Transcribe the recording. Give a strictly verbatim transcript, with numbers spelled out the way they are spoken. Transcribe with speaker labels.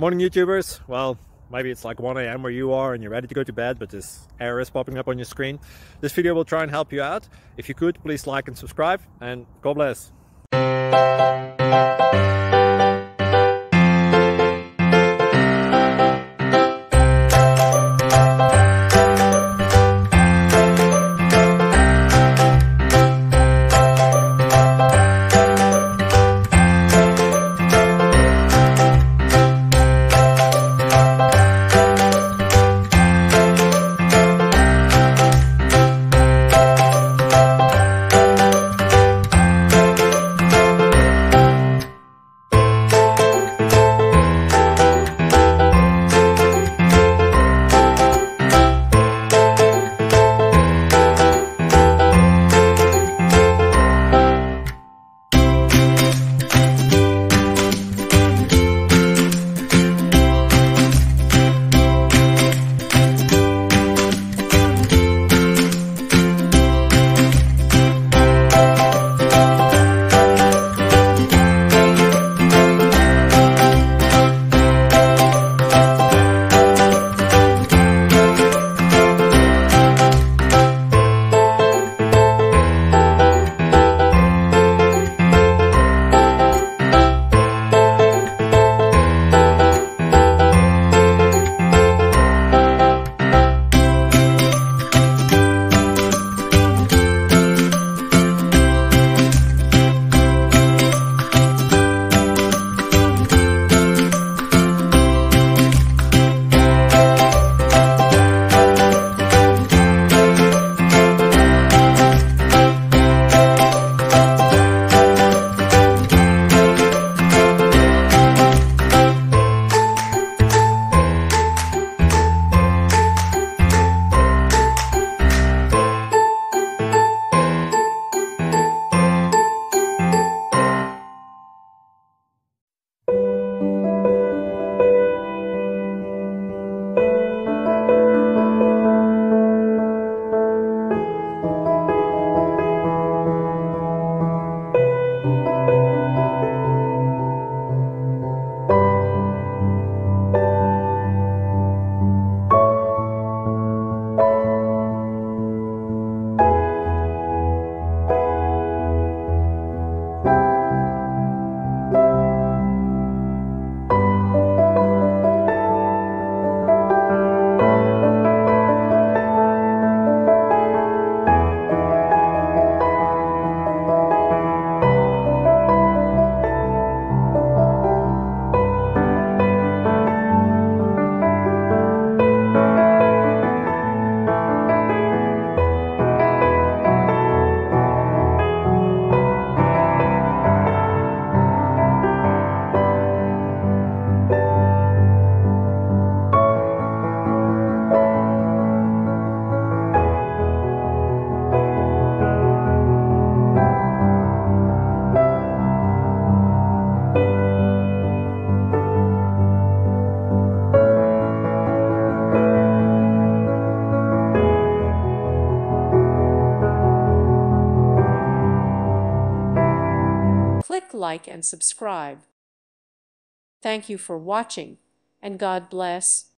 Speaker 1: Morning YouTubers. Well, maybe it's like one A M where you are and you're ready to go to bed, but this error is popping up on your screen. This video will try and help you out. If you could, please like and subscribe, and God bless.
Speaker 2: Click like and subscribe. Thank you for watching, and God bless.